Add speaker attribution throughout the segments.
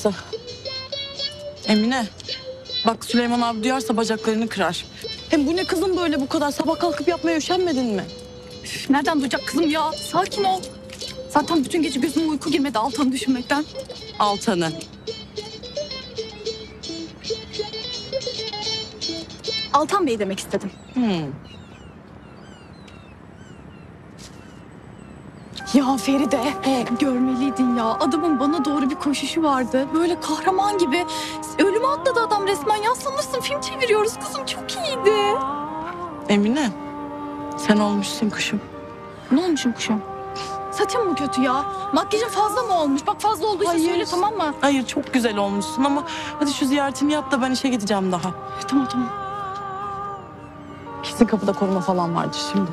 Speaker 1: burası. Emine, bak Süleyman abi duyarsa bacaklarını kırar. Hem bu ne kızım böyle bu kadar? Sabah kalkıp yapmaya üşenmedin mi?
Speaker 2: Üf, nereden duyacak kızım ya? Sakin ol. Zaten bütün gece gözüme uyku girmedi Altan'ı düşünmekten.
Speaker 1: Altan'ı.
Speaker 2: Altan Bey demek istedim. Ya Feride, görmeliydin ya. Adamın bana doğru bir koşuşu vardı. Böyle kahraman gibi. Ölüme atladı adam resmen ya. Sanırsın film çeviriyoruz kızım. Çok iyiydi.
Speaker 1: Emine, sen olmuşsun kuşum.
Speaker 2: Ne olmuşum kuşum? Saçım mı kötü ya? Makyajın fazla mı olmuş? Bak fazla olduysa söyle, tamam mı?
Speaker 1: Hayır, çok güzel olmuşsun ama hadi şu ziyaretini yap da ben işe gideceğim daha.
Speaker 2: Tamam tamam.
Speaker 1: Kesin kapıda koruma falan vardır şimdi.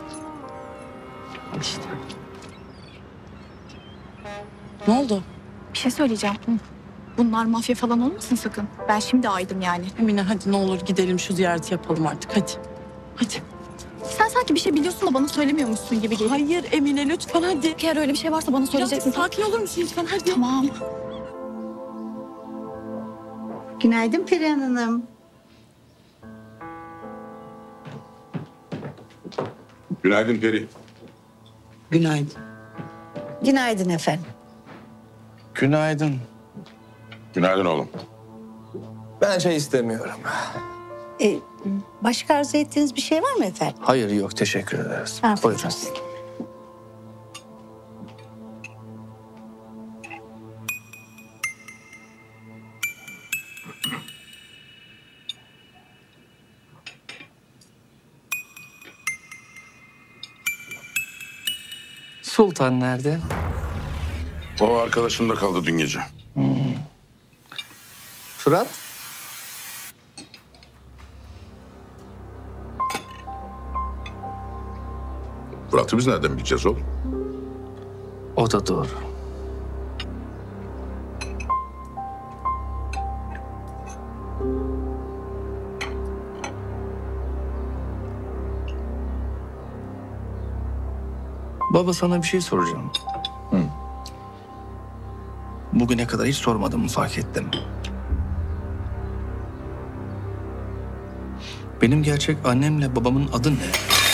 Speaker 1: Al işte. Ne oldu?
Speaker 2: Bir şey söyleyeceğim. Bunlar mafya falan olmasın sakın. Ben şimdi aydım yani.
Speaker 1: Emine hadi ne olur gidelim şu ziyareti yapalım artık hadi. Hadi.
Speaker 2: Sen sanki bir şey biliyorsun da bana söylemiyormuşsun gibi geliyor.
Speaker 1: Hayır Emine lütfen hadi.
Speaker 2: Eğer öyle bir şey varsa bana söyleyeceksin.
Speaker 1: Sakin olur musun lütfen hadi.
Speaker 2: Tamam.
Speaker 3: Günaydın Perihan Hanım.
Speaker 4: Günaydın Peri.
Speaker 3: Günaydın. Günaydın efendim.
Speaker 5: Günaydın.
Speaker 4: Günaydın oğlum.
Speaker 5: Ben çay istemiyorum.
Speaker 3: Başka arzu ettiğiniz bir şey var mı efendim?
Speaker 5: Hayır yok, teşekkür ederiz.
Speaker 3: Afiyet
Speaker 5: Buyurun.
Speaker 3: olsun.
Speaker 5: Sultan nerede?
Speaker 4: O arkadaşımda kaldı dün gece.
Speaker 5: Fırat?
Speaker 4: Fırat'ı biz nereden bileceğiz oğlum?
Speaker 5: O da doğru. Baba sana bir şey soracağım. Bugüne kadar hiç sormadığımı fark ettim. Benim gerçek annemle babamın adı ne?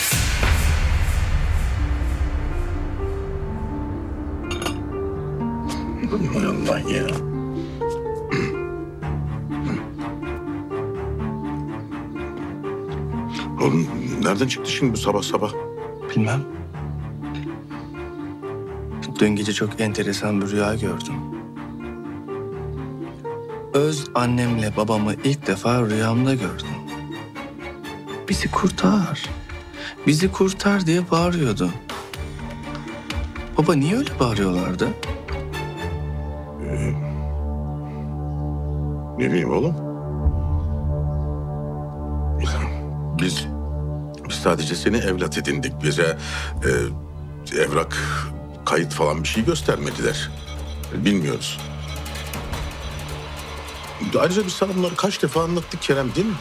Speaker 4: Hay Allah ya. Oğlum nereden çıktı şimdi bu sabah sabah?
Speaker 5: Bilmem. Dün gece çok enteresan bir rüya gördüm. Öz annemle babamı ilk defa rüyamda gördüm. Bizi kurtar, bizi kurtar diye bağırıyordu. Baba niye öyle bağırıyorlardı?
Speaker 4: Ne bileyim oğlum? Biz sadece seni evlat edindik. Bize evrak, kayıt falan bir şey göstermediler. Bilmiyoruz. Ayrıca biz sana bunları kaç defa anlattık Kerem, değil mi?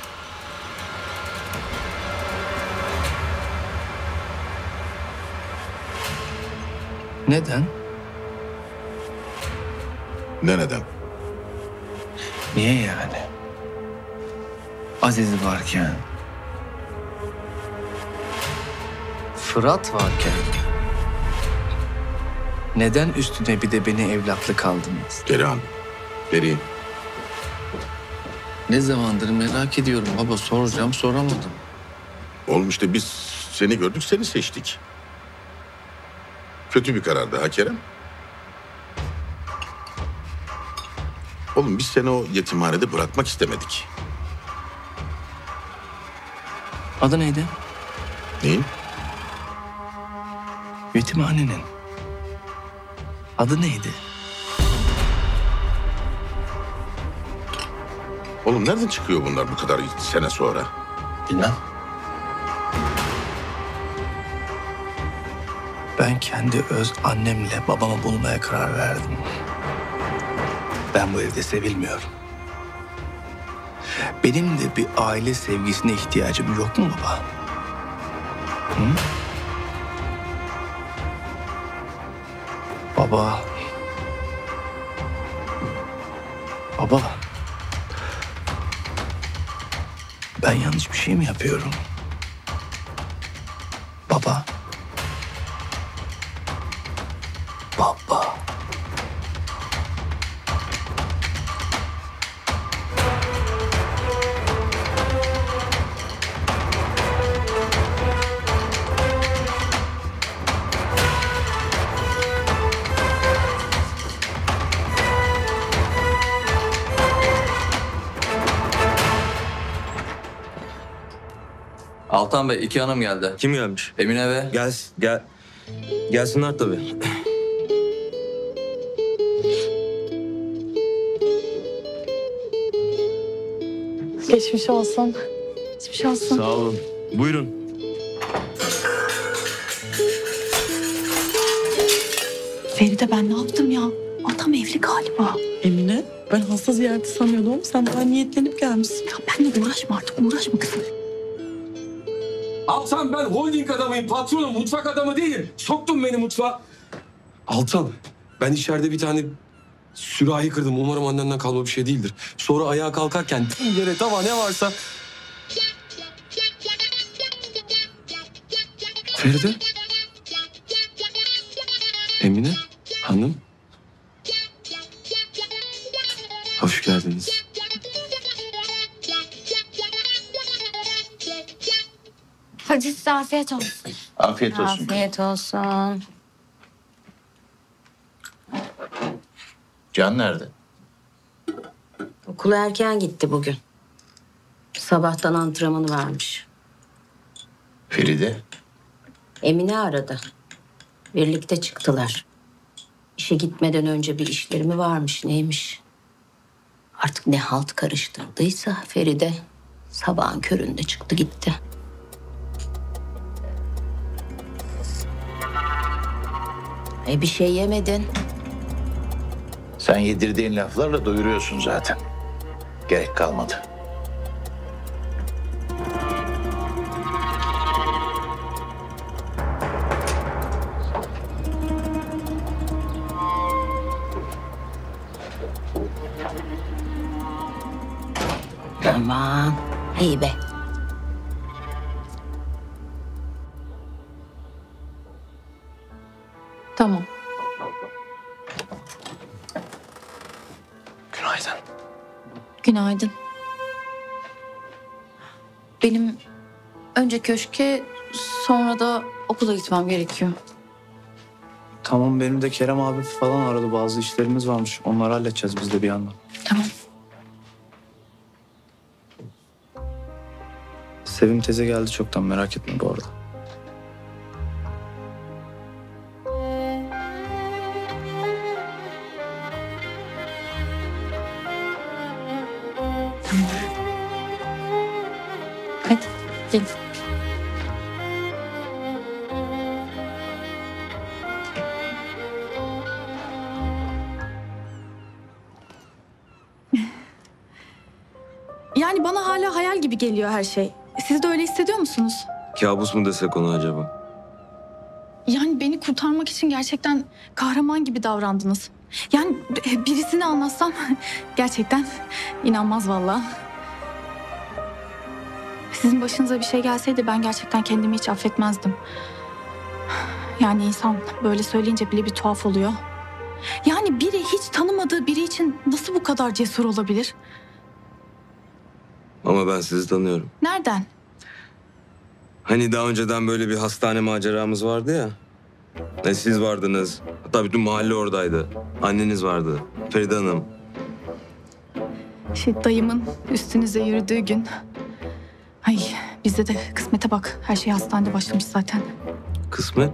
Speaker 5: Neden?
Speaker 4: Neden?
Speaker 5: Niye yani? Aziz varken, Fırat varken, neden üstüne bir de beni evlatlık aldınız?
Speaker 4: Perihan, Peri.
Speaker 5: Ne zamandır merak ediyorum baba, soracağım soramadım.
Speaker 4: Oğlum işte biz seni gördük, seni seçtik. Kötü bir karardı ha Kerem? Oğlum biz seni o yetimhanede bırakmak istemedik.
Speaker 5: Adı neydi?
Speaker 4: Neyin?
Speaker 5: Yetimhanenin. Adı neydi?
Speaker 4: Oğlum nereden çıkıyor bunlar bu kadar sene sonra?
Speaker 5: Bilmem. Ben kendi öz annemle babamı bulmaya karar verdim. Ben bu evde sevilmiyorum. Benim de bir aile sevgisine ihtiyacım yok mu baba? Hı? Baba. Baba. Ben yanlış bir şey mi yapıyorum? Baba. Baba.
Speaker 6: Altan Bey, iki hanım geldi.
Speaker 7: Kim gelmiş?
Speaker 6: Emine ve...
Speaker 7: Gelsinler tabii.
Speaker 1: Geçmiş olsun.
Speaker 2: Hiçbir şey olsun.
Speaker 7: Sağ olun. Buyurun.
Speaker 2: Feride ben ne yaptım ya? Adam evli galiba.
Speaker 1: Emine, ben hasta ziyareti sanıyordum. Sen daha niyetlenip gelmişsin.
Speaker 2: Ya benimle uğraşma artık, uğraşma kızım.
Speaker 8: Altan ben holding adamıyım, patronum, mutfak adamı değilim. Soktun beni mutfağa. Altan, ben içeride bir tane sürahi kırdım. Umarım annenden kalma bir şey değildir. Sonra ayağa kalkarken yere tava ne varsa... Feride? Emine hanım? Hoş geldiniz.
Speaker 9: Hadi size afiyet olsun.
Speaker 4: Afiyet olsun.
Speaker 9: Afiyet olsun.
Speaker 4: Can nerede?
Speaker 10: Okula erken gitti bugün. Sabahtan antrenmanı varmış.
Speaker 4: Feride.
Speaker 10: Emine aradı. Birlikte çıktılar. İşe gitmeden önce bir işleri mi varmış neymiş? Artık ne halt karıştırdıysa Feride sabahın köründe çıktı gitti. Bir şey yemedin.
Speaker 11: Sen yedirdiğin laflarla doyuruyorsun zaten. Gerek kalmadı.
Speaker 10: Aman iyi be.
Speaker 2: Tamam.
Speaker 5: Günaydın.
Speaker 2: Günaydın. Benim önce köşke sonra da okula gitmem gerekiyor.
Speaker 5: Tamam, benim de Kerem abi falan aradı. Bazı işlerimiz varmış. Onları halledeceğiz biz de bir yandan.
Speaker 2: Tamam.
Speaker 5: Sevim teyze geldi çoktan, merak etme bu arada.
Speaker 2: Hadi gelin. Yani bana hala hayal gibi geliyor her şey. Siz de öyle hissediyor musunuz?
Speaker 7: Kabus mu desek ona acaba?
Speaker 2: Yani beni kurtarmak için gerçekten kahraman gibi davrandınız. Yani birisini anlatsam gerçekten inanmaz vallahi. Sizin başınıza bir şey gelseydi ben gerçekten kendimi hiç affetmezdim. Yani insan böyle söyleyince bile bir tuhaf oluyor. Yani biri hiç tanımadığı biri için nasıl bu kadar cesur olabilir?
Speaker 7: Ama ben sizi tanıyorum.
Speaker 2: Nereden?
Speaker 7: Hani daha önceden böyle bir hastane maceramız vardı ya. Siz vardınız. Hatta bütün mahalle oradaydı. Anneniz vardı. Feride Hanım.
Speaker 2: Dayımın üstünüze yürüdüğü gün. Ay bizde de kısmete bak. Her şey hastanede başlamış zaten.
Speaker 7: Kısmet.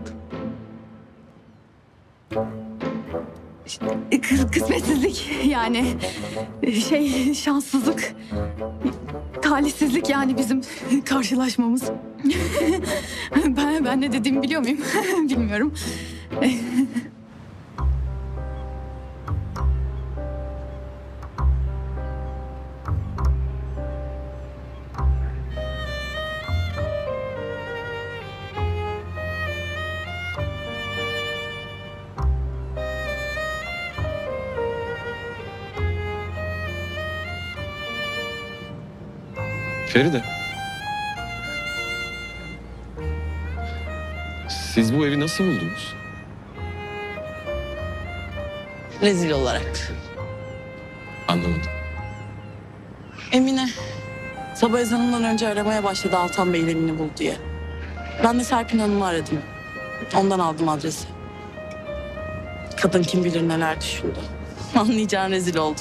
Speaker 2: Kısmetsizlik yani. Şanssızlık. Talihsizlik yani bizim karşılaşmamız. Ben ne dediğimi biliyor muyum? Bilmiyorum.
Speaker 8: Feride. Siz bu evi nasıl buldunuz?
Speaker 1: Rezil olarak.
Speaker 8: Anlamadım.
Speaker 1: Emine sabah ezanından önce aramaya başladı Altan Bey'in evini bul diye. Ben de Serpil Hanım'ı aradım. Ondan aldım adresi. Kadın kim bilir neler düşündü. Anlayacağın rezil olduk.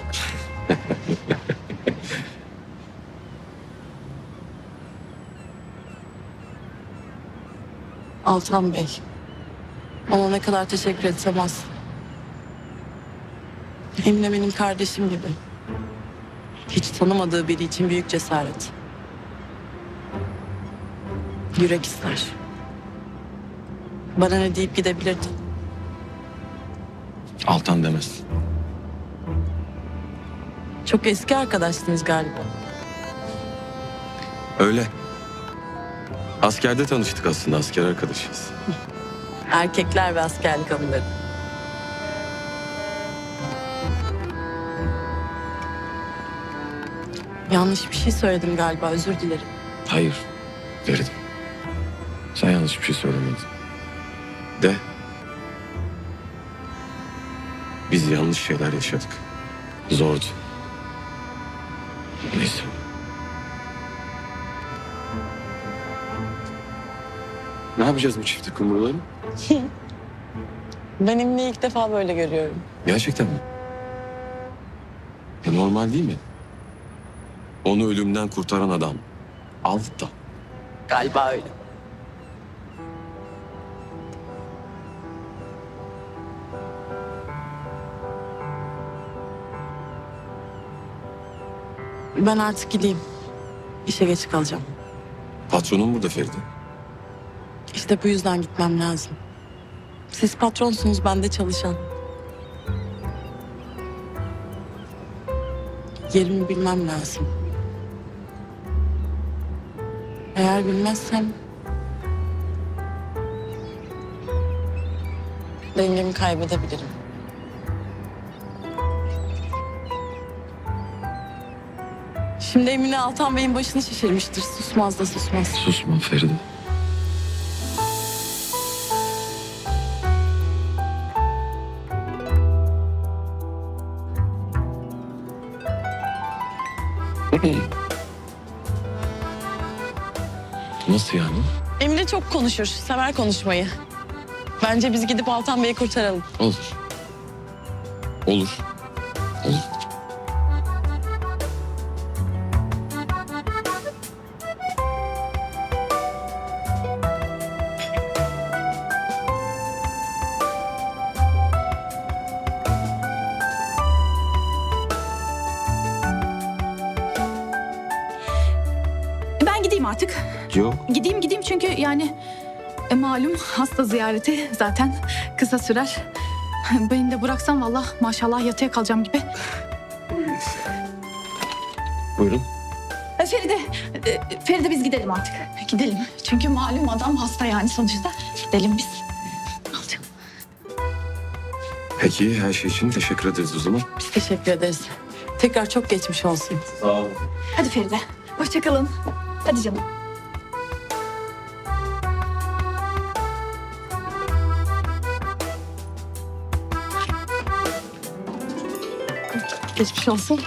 Speaker 1: Altan Bey. Ona ne kadar teşekkür etsem az. Emine benim kardeşim gibi. Hiç tanımadığı biri için büyük cesaret. Yürek ister. Bana ne deyip gidebilirdi.
Speaker 8: Altan demez.
Speaker 1: Çok eski arkadaşsınız galiba.
Speaker 8: Öyle. Askerde tanıştık aslında. Asker arkadaşıyız.
Speaker 1: Erkekler ve askerlik anıları. Yanlış bir şey söyledim galiba, özür dilerim.
Speaker 8: Hayır. Feride. Sen yanlış bir şey söylemedin. De. Biz yanlış şeyler yaşadık. Zordu. Neyse. Ne yapacağız bu çifte kumruları?
Speaker 1: Ben Emine'yi ilk defa böyle görüyorum.
Speaker 8: Gerçekten mi? Normal değil mi? Onu ölümden kurtaran adam. Altta.
Speaker 1: Galiba öyle. Ben artık gideyim. İşe geç kalacağım.
Speaker 8: Patronun burada Feride.
Speaker 1: İşte bu yüzden gitmem lazım. Siz patronsunuz, ben de çalışan. Yerimi bilmem lazım. Eğer bilmezsem dengemi kaybedebilirim. Şimdi Emine Altan Bey'in başını şişirmiştir. Susmaz da susmaz.
Speaker 8: Susma Feride. Nasıl yani?
Speaker 1: Emine çok konuşur, sever konuşmayı. Bence biz gidip Altan Bey'i kurtaralım.
Speaker 8: Olur. Olur. Olur.
Speaker 2: Ben gideyim artık.
Speaker 8: Yok.
Speaker 2: Gideyim çünkü yani malum hasta ziyareti zaten kısa sürer. Beni de bıraksam vallahi maşallah yatıya kalacağım gibi.
Speaker 8: Buyurun.
Speaker 2: Feride biz gidelim artık. Gidelim. Çünkü malum adam hasta yani sonuçta. Gidelim biz. Alacağım.
Speaker 8: Peki her şey için teşekkür ederiz o zaman.
Speaker 1: Biz teşekkür ederiz. Tekrar çok geçmiş olsun.
Speaker 8: Sağ olun.
Speaker 2: Hadi Feride. Hoşça kalın. Hadi canım.
Speaker 1: Geçmiş olsun.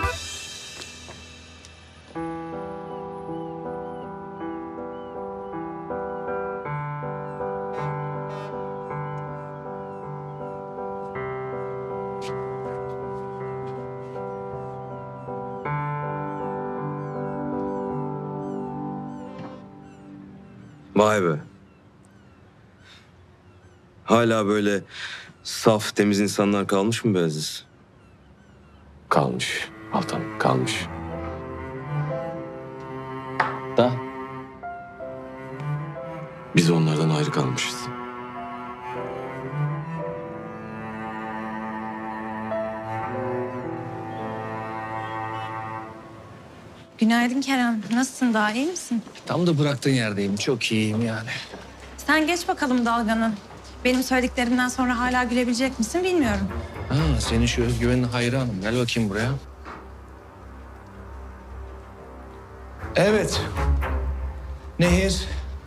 Speaker 7: Vay be. Hala böyle saf, temiz insanlar kalmış mı be Aziz?
Speaker 8: Kalmış. Altan kalmış. Da. Biz onlardan ayrı kalmışız.
Speaker 9: Günaydın Kerem. Nasılsın? Daha iyi misin?
Speaker 5: Tam da bıraktığın yerdeyim. Çok iyiyim yani.
Speaker 9: Sen geç bakalım dalganı. Benim söylediklerimden sonra hala gülebilecek misin bilmiyorum.
Speaker 5: Ha, senin şu özgüvenine hayranım. Gel bakayım buraya. Evet. Nehir.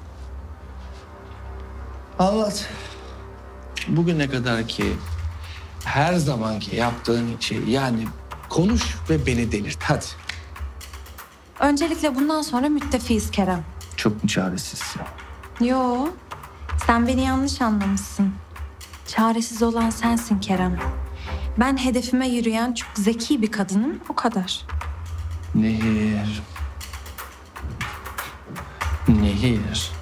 Speaker 5: Anlat. Bugüne kadar ki her zamanki yaptığın şey, yani konuş ve beni delirt. Hadi.
Speaker 9: Öncelikle bundan sonra müttefiyiz Kerem.
Speaker 5: Çok mu çaresizsin?
Speaker 9: Yo, sen beni yanlış anlamışsın. Çaresiz olan sensin Kerem. Ben hedefime yürüyen çok zeki bir kadınım, o kadar.
Speaker 5: Nehir. Nehir.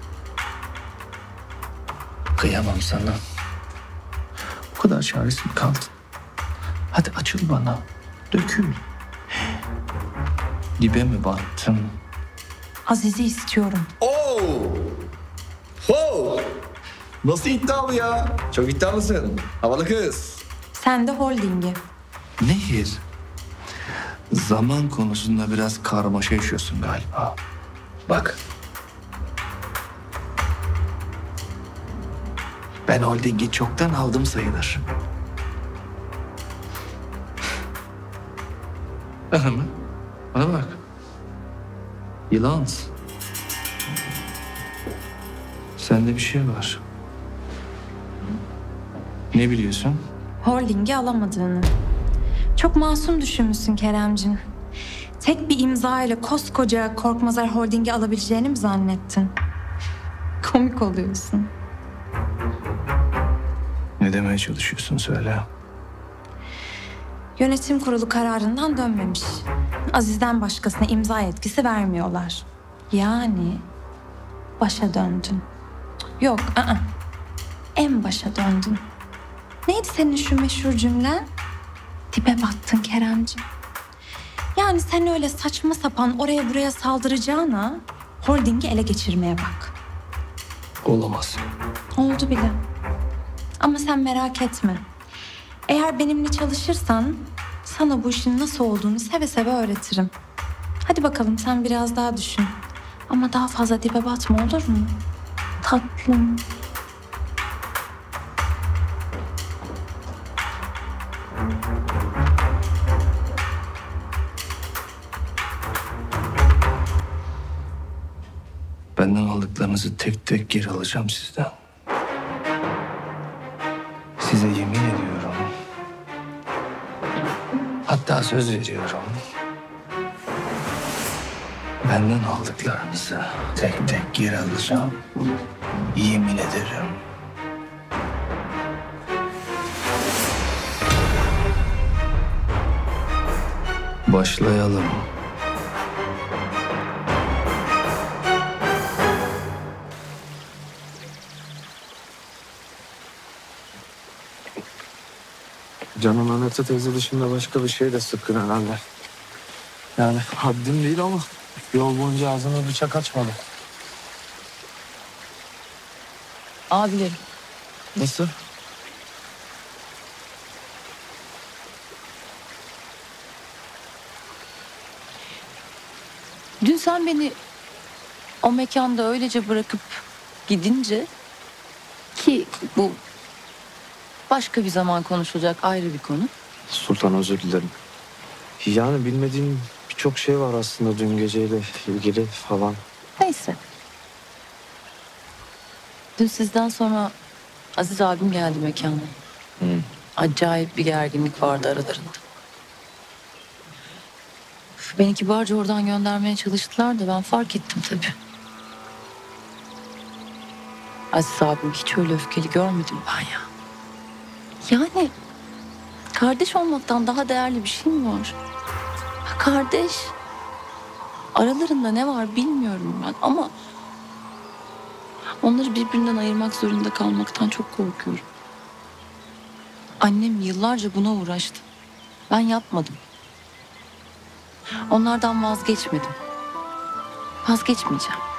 Speaker 5: Kıyamam sana. Bu kadar çaresiz mi kaldın? Hadi açıl bana. Dökül. Dibe mi battın?
Speaker 9: Aziz'i istiyorum.
Speaker 5: Oo! Ho! Nasıl iddialı ya? Çok iddialısın. Havalı kız.
Speaker 9: Sen de holdingi.
Speaker 5: Nehir. Zaman konusunda biraz karmaşa yaşıyorsun galiba. Bak. Ben holdingi çoktan aldım sayılır. Aha mı? Bana bak. Yılansın. Sende bir şey var. Ne biliyorsun?
Speaker 9: Holdingi alamadığını. Çok masum düşünmüşsün Keremcim. Tek bir imza ile koskoca Korkmazar Holding'i alabileceğini mi zannettin? Komik oluyorsun.
Speaker 5: Ne demeye çalışıyorsun söyle.
Speaker 9: Yönetim kurulu kararından dönmemiş. Aziz'den başkasına imza yetkisi vermiyorlar. Yani başa döndün. Yok, en başa döndün. Neydi senin şu meşhur cümlen? Dibe battın Keremciğim. Yani sen öyle saçma sapan oraya buraya saldıracağına holdingi ele geçirmeye bak.
Speaker 5: Olamaz.
Speaker 9: Oldu bile. Ama sen merak etme. Eğer benimle çalışırsan sana bu işin nasıl olduğunu seve seve öğretirim. Hadi bakalım sen biraz daha düşün. Ama daha fazla dibe batma, olur mu? Tatlım.
Speaker 5: Benden aldıklarınızı tek tek geri alacağım sizden. Size yemin ediyorum. Hatta söz veriyorum. Benden aldıklarınızı tek tek geri alacağım. Yemin ederim. Başlayalım.
Speaker 6: Canım Anette teyze dışında başka bir şey de sıkkın herhalde. Yani haddim değil ama yol boyunca ağzına bıçak açmadı.
Speaker 1: Abilerim.
Speaker 6: Nasıl?
Speaker 1: Dün sen beni o mekanda öylece bırakıp gidince, ki bu başka bir zaman konuşulacak ayrı bir konu.
Speaker 6: Sultan özür dilerim. Yani bilmediğim birçok şey var aslında dün geceyle ilgili falan.
Speaker 1: Neyse. Dün sizden sonra Aziz abim geldi mekana. Acayip bir gerginlik vardı aralarında. Beni kibarca oradan göndermeye çalıştılar da ben fark ettim tabii. Aziz abim hiç öyle öfkeli görmedim ben ya. Yani kardeş olmaktan daha değerli bir şey mi var? Kardeş. Aralarında ne var bilmiyorum ben ama onları birbirinden ayırmak zorunda kalmaktan çok korkuyorum. Annem yıllarca buna uğraştı. Ben yapmadım. Onlardan vazgeçmedim. Vazgeçmeyeceğim.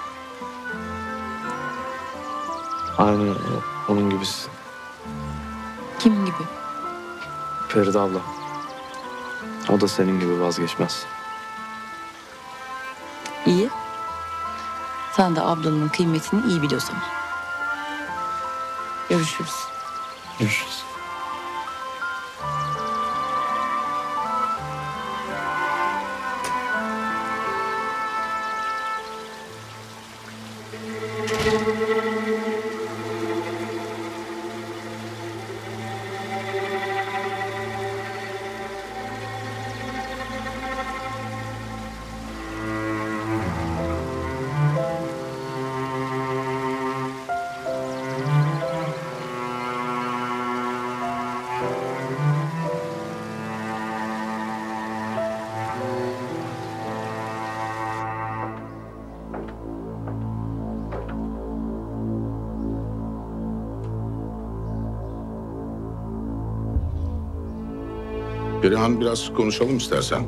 Speaker 6: Aynen onun gibisin.
Speaker 1: Kim gibi?
Speaker 6: Feride abla. O da senin gibi vazgeçmez.
Speaker 1: İyi. Sen de ablanın kıymetini iyi biliyorsun. Görüşürüz.
Speaker 6: Görüşürüz.
Speaker 4: Perihan biraz konuşalım istersen.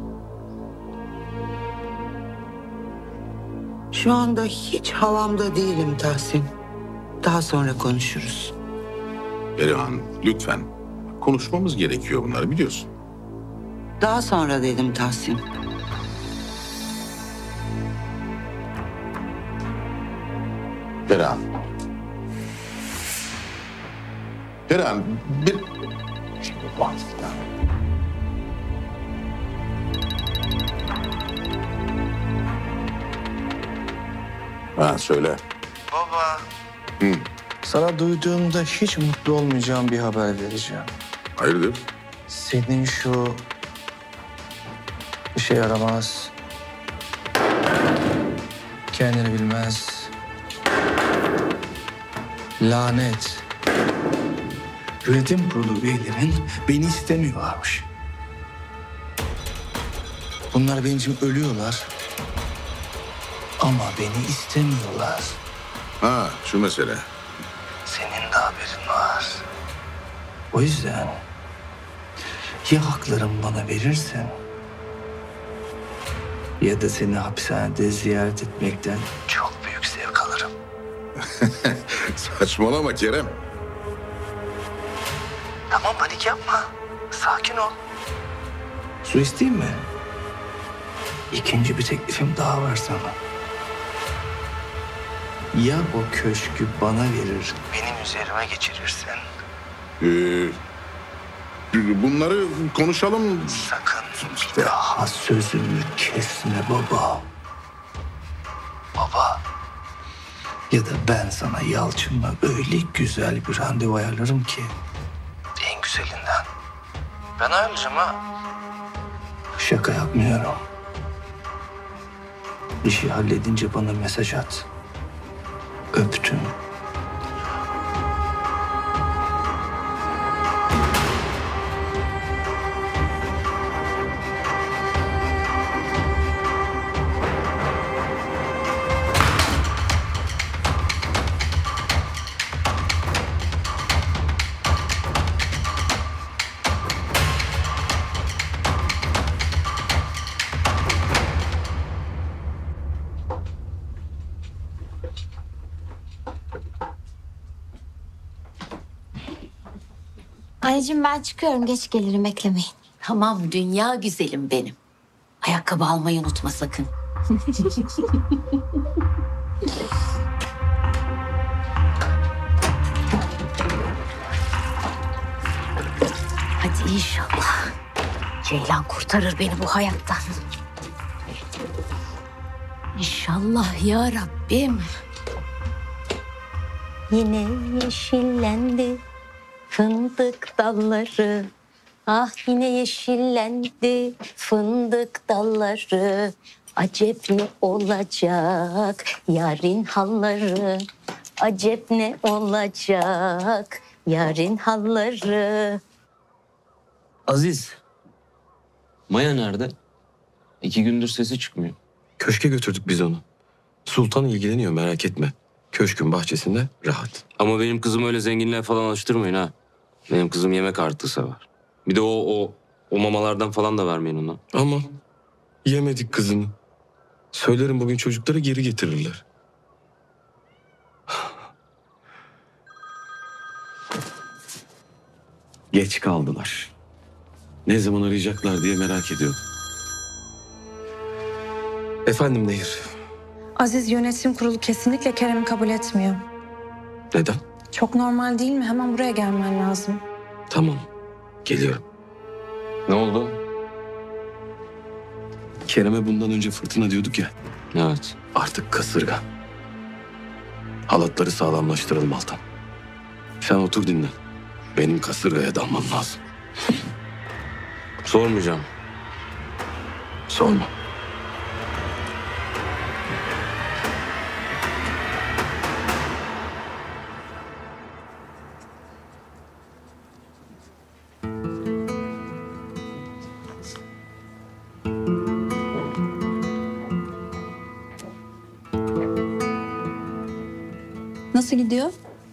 Speaker 12: Şu anda hiç havamda değilim Tahsin. Daha sonra konuşuruz.
Speaker 4: Perihan lütfen. Konuşmamız gerekiyor bunları biliyorsun.
Speaker 12: Daha sonra dedim Tahsin.
Speaker 4: Perihan. Perihan bir... Ha söyle.
Speaker 6: Baba.
Speaker 4: Hı.
Speaker 6: Sana duyduğumda hiç mutlu olmayacağım bir haber vereceğim.
Speaker 4: Hayırdır?
Speaker 6: Senin şu işe yaramaz, kendini bilmez, lanet, yönetim kurulu üyelerin beni istemiyorlarmış. Bunlar benim için ölüyorlar ama beni istemiyorlar.
Speaker 4: Ha şu mesele.
Speaker 6: Senin de haberin var. O yüzden ya haklarımı bana verirsen ya da seni hapishanede ziyaret etmekten çok büyük zevk alırım.
Speaker 4: Saçmalama Kerem.
Speaker 6: Tamam panik yapma. Sakin ol. Su isteyeyim mi? İkinci bir teklifim daha var sana. Ya o köşkü bana verir, benim üzerime geçirirsen?
Speaker 4: Bunları konuşalım.
Speaker 6: Sakın daha sözümü kesme baba. Baba. Ya da ben sana Yalçın'la öyle güzel bir randevu ayarlarım ki. En güzelinden. Ben ayarlayacağım ha. Şaka yapmıyorum. İşi halledince bana mesaj at. Öptüm.
Speaker 10: Anneciğim ben çıkıyorum. Geç gelirim, beklemeyin. Tamam dünya güzelim benim. Ayakkabı almayı unutma sakın. Hadi inşallah. Ceylan kurtarır beni bu hayattan. İnşallah ya Rabbim. Yine yeşillendi fındık dalları. Ah yine yeşillendi fındık dalları. Acep ne olacak yarın halları. Acep ne olacak yarın halları.
Speaker 7: Aziz. Maya nerede? 2 gündür sesi çıkmıyor.
Speaker 8: Köşke götürdük biz onu. Sultan ilgileniyor merak etme. Köşkün bahçesinde rahat.
Speaker 7: Ama benim kızım öyle zenginliğe falan alıştırmayın ha. Benim kızım yemek artığı sever. Bir de o mamalardan falan da vermeyin ona.
Speaker 8: Ama yemedik kızını. Söylerim bugün çocukları geri getirirler. Geç kaldılar. Ne zaman arayacaklar diye merak ediyorum. Efendim Nehir.
Speaker 9: Aziz yönetim kurulu kesinlikle Kerem'i kabul etmiyor.
Speaker 8: Neden?
Speaker 9: Çok normal değil mi? Hemen buraya gelmen lazım.
Speaker 8: Tamam. Geliyorum.
Speaker 7: Ne oldu?
Speaker 8: Kerem'e bundan önce fırtına diyorduk ya.
Speaker 7: Evet.
Speaker 8: Artık kasırga. Halatları sağlamlaştıralım Altan. Sen otur dinlen. Benim kasırgaya dalmam lazım.
Speaker 7: Sormayacağım.
Speaker 8: Sorma.
Speaker 13: Nasıl gidiyor?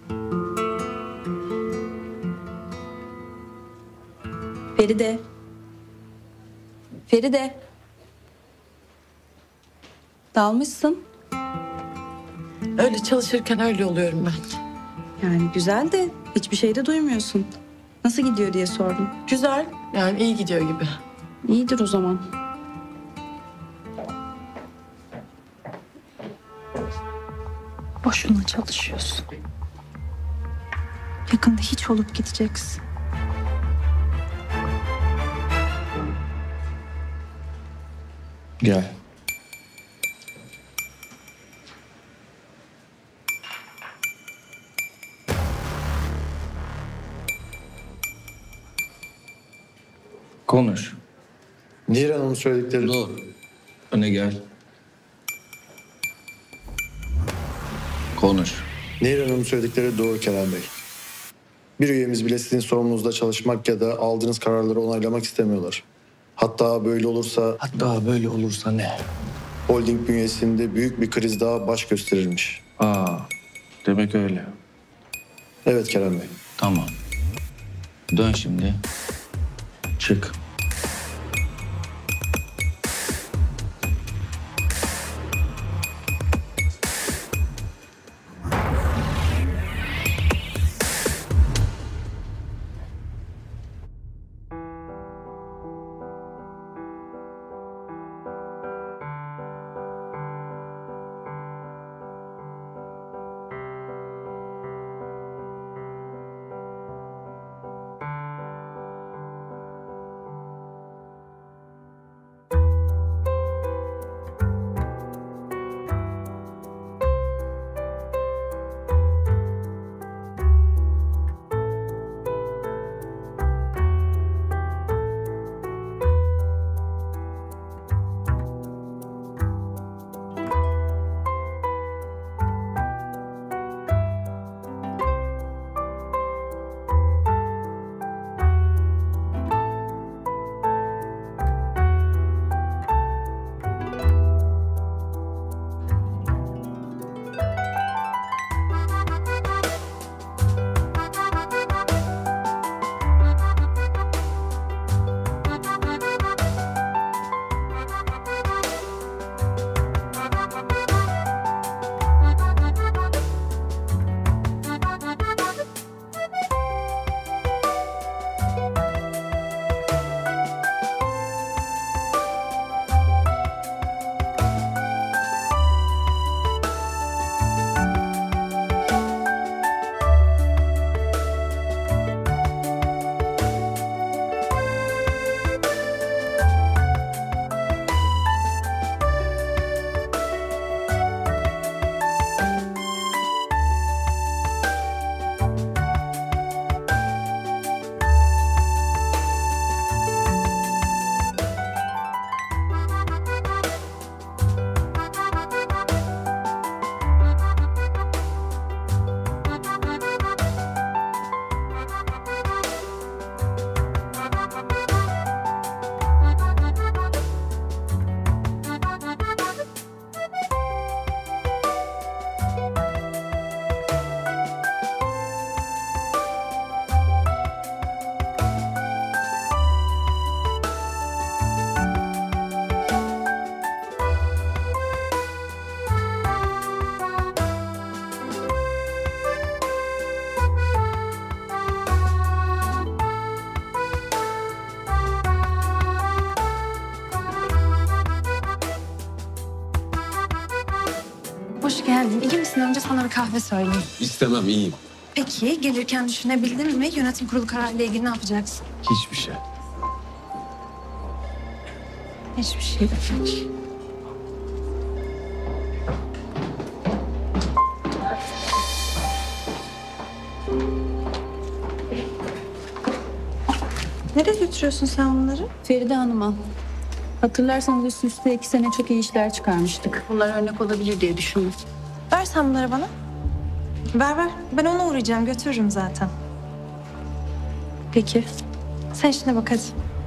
Speaker 13: Feride. Feride. Dalmışsın.
Speaker 1: Öyle çalışırken öyle oluyorum ben.
Speaker 13: Yani güzel de hiçbir şey de duymuyorsun. Nasıl gidiyor diye sordum.
Speaker 1: Güzel, yani iyi gidiyor gibi.
Speaker 13: İyidir o zaman. Boşuna çalışıyorsun. Yakında hiç olup gideceksin.
Speaker 5: Gel. Konuş.
Speaker 14: Nihir Hanım'ın söyledikleri...
Speaker 5: Dur. Öne gel. Konuş.
Speaker 14: Nihir Hanım'ın söyledikleri doğru Kerem Bey. Bir üyemiz bile sizin sorumlunuzda çalışmak ya da aldığınız kararları onaylamak istemiyorlar. Hatta böyle olursa
Speaker 5: ne?
Speaker 14: Holding bünyesinde büyük bir kriz daha baş gösterilmiş.
Speaker 5: Demek öyle.
Speaker 14: Evet Kerem Bey.
Speaker 5: Tamam. Dön şimdi. Çık.
Speaker 9: Hoş geldin. İyi misin? Önce sana bir kahve söyleyeyim.
Speaker 8: İstemem, iyiyim.
Speaker 9: Peki gelirken düşünebildin mi? Yönetim kurulu kararıyla ilgili ne yapacaksın?
Speaker 8: Hiçbir şey.
Speaker 9: Hiçbir şey demek.
Speaker 13: Nereye götürüyorsun sen bunları?
Speaker 15: Feride Hanım'a. Hatırlarsanız üst üste 2 sene çok iyi işler çıkarmıştık. Bunlar örnek olabilir diye düşündüm.
Speaker 9: Ver sen bunları bana. Ver. Ben ona uğrayacağım. Götürürüm zaten.
Speaker 15: Peki.
Speaker 9: Sen işine bak hadi.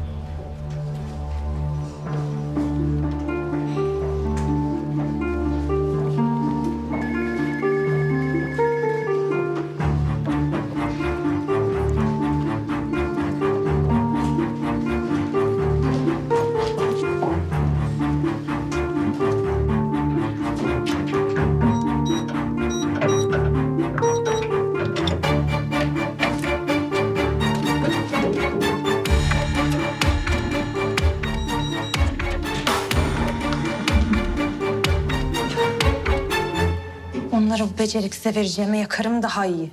Speaker 9: Onları bu beceriksize vereceğime yakarım daha iyi.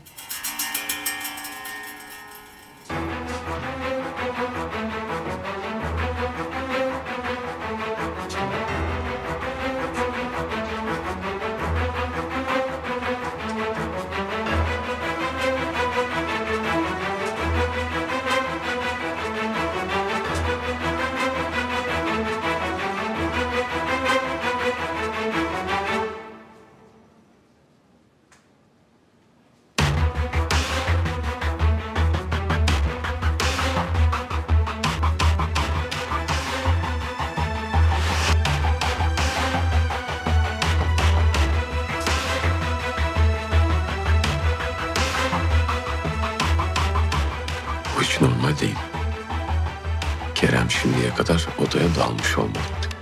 Speaker 8: Bu hiç normal değil. Kerem şimdiye kadar odaya dalmış olmalı.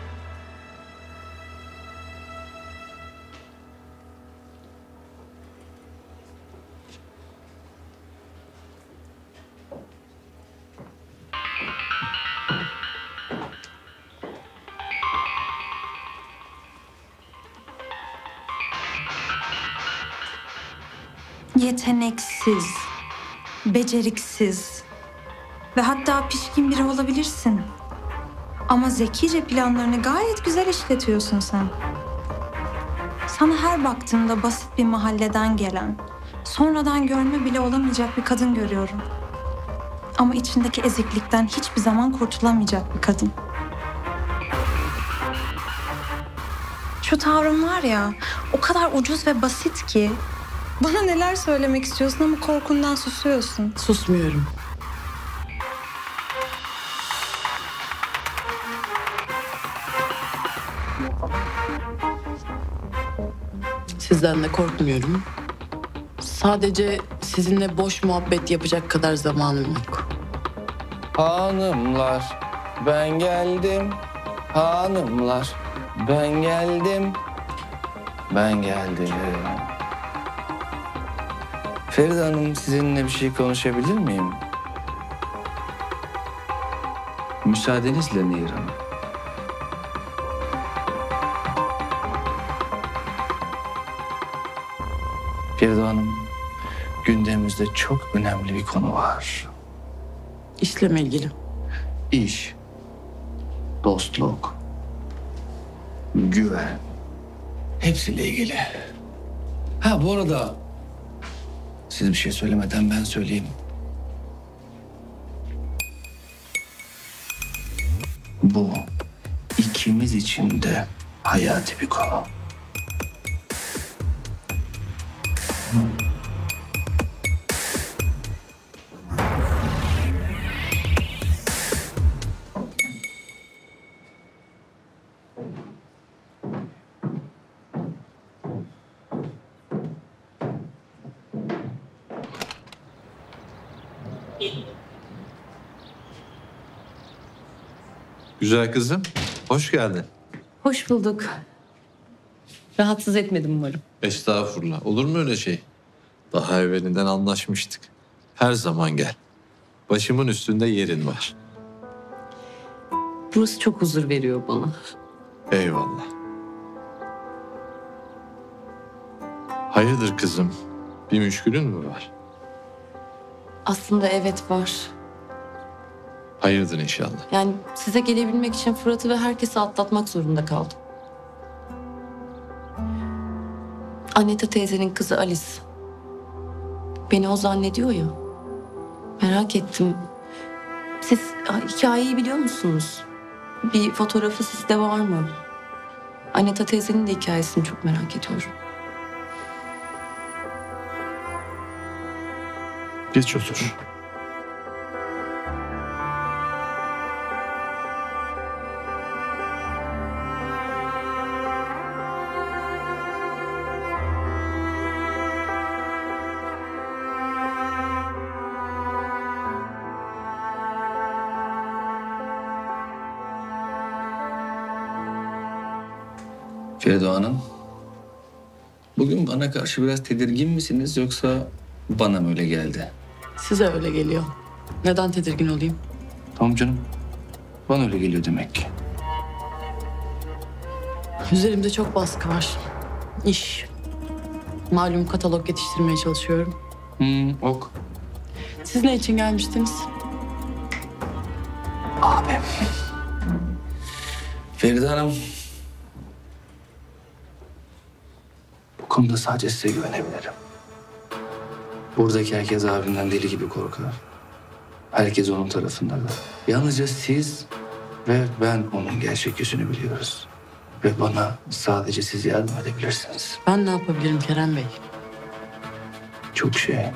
Speaker 9: Yeteneksiz, beceriksiz ve hatta pişkin biri olabilirsin. Ama zekice planlarını gayet güzel işletiyorsun sen. Sana her baktığımda basit bir mahalleden gelen, sonradan görme bile olamayacak bir kadın görüyorum. Ama içindeki eziklikten hiçbir zaman kurtulamayacak bir kadın. Şu tavrın var ya, o kadar ucuz ve basit ki bana neler söylemek istiyorsun ama korkundan susuyorsun.
Speaker 1: Susmuyorum. Sizden de korkmuyorum. Sadece sizinle boş muhabbet yapacak kadar zamanım yok.
Speaker 5: Hanımlar ben geldim. Hanımlar ben geldim. Ben geldim. Feride Hanım sizinle bir şey konuşabilir miyim? Müsaadenizle Nehir Hanım. Feride Hanım, gündemimizde çok önemli bir konu var.
Speaker 1: İşle mi ilgili?
Speaker 5: İş, dostluk, güven, hepsiyle ilgili. Ha bu arada siz bir şey söylemeden ben söyleyeyim. Bu ikimiz için de hayati bir konu.
Speaker 16: Güzel kızım, hoş geldin.
Speaker 17: Hoş bulduk. Rahatsız etmedim umarım.
Speaker 16: Estağfurullah, olur mu öyle şey? Daha evvelinden anlaşmıştık. Her zaman gel. Başımın üstünde yerin var.
Speaker 17: Burası çok huzur veriyor bana.
Speaker 16: Eyvallah. Hayırdır kızım, bir müşkülün mü var?
Speaker 17: Aslında evet var.
Speaker 16: Hayırdır inşallah.
Speaker 17: Yani size gelebilmek için Fırat'ı ve herkesi atlatmak zorunda kaldım. Aneta teyzenin kızı Alice. Beni o zannediyor ya. Merak ettim. Siz hikayeyi biliyor musunuz? Bir fotoğrafı sizde var mı? Aneta teyzenin de hikayesini çok merak ediyorum.
Speaker 14: Geç otur.
Speaker 6: Feride Hanım, bugün bana karşı biraz tedirgin misiniz yoksa bana mı öyle geldi?
Speaker 1: Size öyle geliyor. Neden tedirgin olayım?
Speaker 6: Tamam canım, bana öyle geliyor demek ki.
Speaker 1: Üzerimde çok baskı var. İş. Malum katalog yetiştirmeye çalışıyorum.
Speaker 6: Ok.
Speaker 1: Siz ne için gelmiştiniz?
Speaker 6: Abim. Feride Hanım, bu konuda sadece size güvenebilirim. Buradaki herkes abimden deli gibi korkar. Herkes onun tarafında. Yalnızca siz ve ben onun gerçek yüzünü biliyoruz. Ve bana sadece siz yardım edebilirsiniz.
Speaker 1: Ben ne yapabilirim Kerem Bey?
Speaker 6: Çok şey.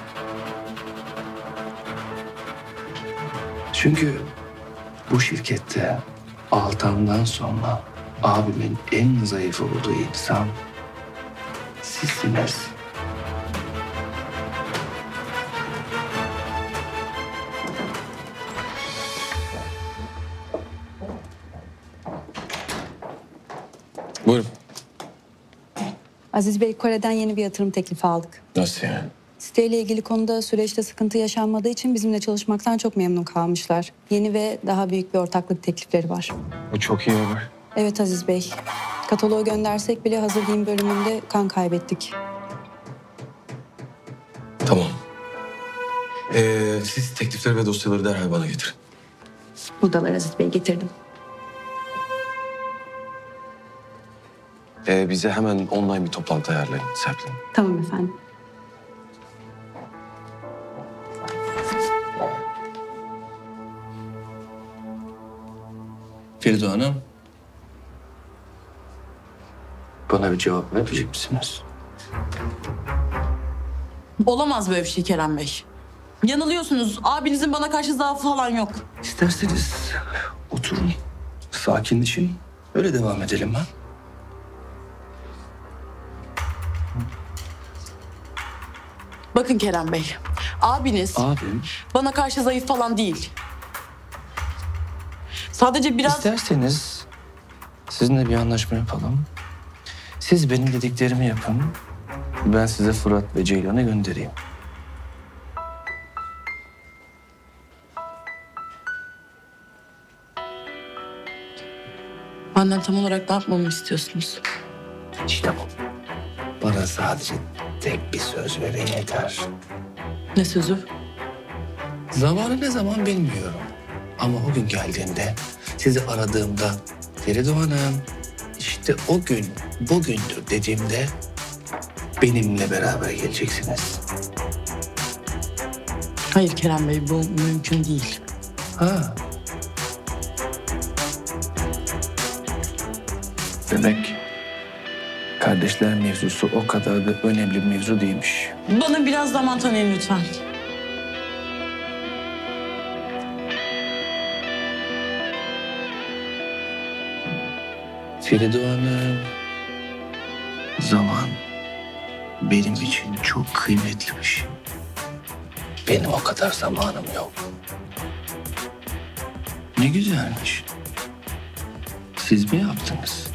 Speaker 6: Çünkü bu şirkette Altan'dan sonra abimin en zayıf olduğu insan sizsiniz.
Speaker 8: Buyurun.
Speaker 13: Aziz Bey, Kore'den yeni bir yatırım teklifi aldık.
Speaker 8: Nasıl yani?
Speaker 13: Siteyle ilgili konuda süreçte sıkıntı yaşanmadığı için bizimle çalışmaktan çok memnun kalmışlar. Yeni ve daha büyük bir ortaklık teklifleri var.
Speaker 8: Bu çok iyi olur.
Speaker 13: Evet Aziz Bey, kataloğu göndersek bile hazır giyim bölümünde kan kaybettik.
Speaker 8: Tamam. Siz teklifleri ve dosyaları derhal bana getirin.
Speaker 13: Buradalar Aziz Bey, getirdim.
Speaker 8: Bize hemen online bir toplantı ayarlayın Serpil Hanım.
Speaker 13: Tamam efendim.
Speaker 6: Feride Hanım, bana bir cevap verecek misiniz?
Speaker 1: Olamaz böyle bir şey Kerem Bey. Yanılıyorsunuz. Abinizin bana karşı zaafı falan yok.
Speaker 6: İsterseniz oturun, sakinleşin, öyle devam edelim ha.
Speaker 1: Bakın Kerem Bey, abiniz
Speaker 6: Abim,
Speaker 1: bana karşı zayıf falan değil. Sadece biraz...
Speaker 6: İsterseniz sizinle bir anlaşma yapalım. Siz benim dediklerimi yapın. Ben size Fırat ve Ceylan'ı göndereyim.
Speaker 1: Benden tam olarak ne yapmamı istiyorsunuz?
Speaker 6: İşte bu. Bana sadece tek bir söz verin yeter.
Speaker 1: Ne sözü?
Speaker 6: Zamanı ne zaman bilmiyorum. Ama o gün geldiğinde, sizi aradığımda Feride Hanım, işte o gün bugündür dediğimde benimle beraber geleceksiniz.
Speaker 1: Hayır Kerem Bey, bu mümkün değil.
Speaker 6: Ha. Demek kardeşler mevzusu o kadar da önemli bir mevzu değilmiş.
Speaker 1: Bana biraz zaman tanıyın lütfen.
Speaker 6: Feride Hanım, zaman benim için çok kıymetli bir şey. Benim o kadar zamanım yok. Ne güzelmiş. Siz mi yaptınız?